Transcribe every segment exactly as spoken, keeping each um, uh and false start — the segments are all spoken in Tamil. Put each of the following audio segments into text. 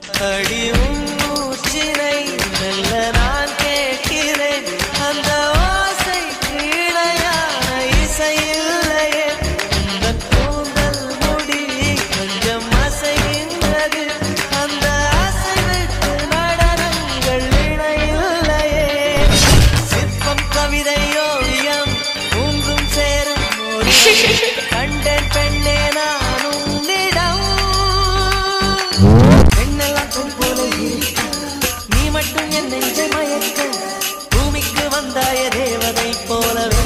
அடி உன் மூச்சினை மெல்ல நான் கேட்கிறேன். அந்த ஓசை கீழையான இசை இல்லையே. உந்தன் கூந்தல் முடி கொஞ்சம் அசைகின்றது. அந்த அசைவுக்கு நடனங்கள் இணையில்லையே. சிற்பம் கவிதை ஓவியம் உங்கும் சேரும் கண்டேன் பெண்ணே நான் உன்னிடம். பெண்ணெல்லாம் பொன் போல இருக்க நீ மட்டும் என் நெஞ்சை மயக்க. பூமிக்கு வந்தாய தேவதை போலவே.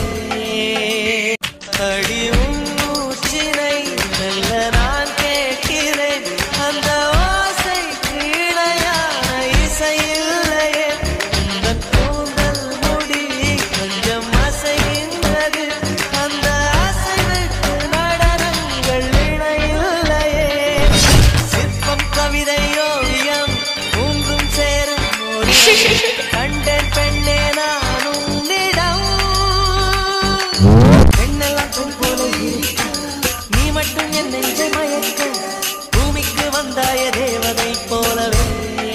அடி உன் மூச்சினை மெல்ல நான் கேட்கிறேன். அந்த ஓசை கீழையான இசை இல்லையே. உந்தன் கூந்தல் முடி கொஞ்சம் அசைகின்றது. அந்த அசைவுக்கு நடனங்கள் இணையில்லையே. சிற்பம் கவிதை ஓவியம் உங்கும் சேரும் கண்டேன் பெண்ணே நான் உன்னிடம். பெண்ணெல்லாம் பொன் போல இருக்க நீ மட்டும் என் நெஞ்சை மயக்க. பூமிக்கு வந்தாய தேவதை போலவே.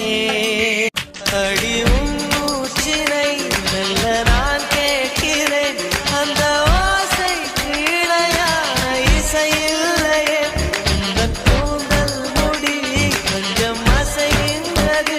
அடி உன் மூச்சினை மெல்ல நான் கேட்கிறேன். அந்த ஓசை கீழையான இசை இல்லையே. உந்தன் கூந்தல் முடி கொஞ்சம் அசைகின்றது.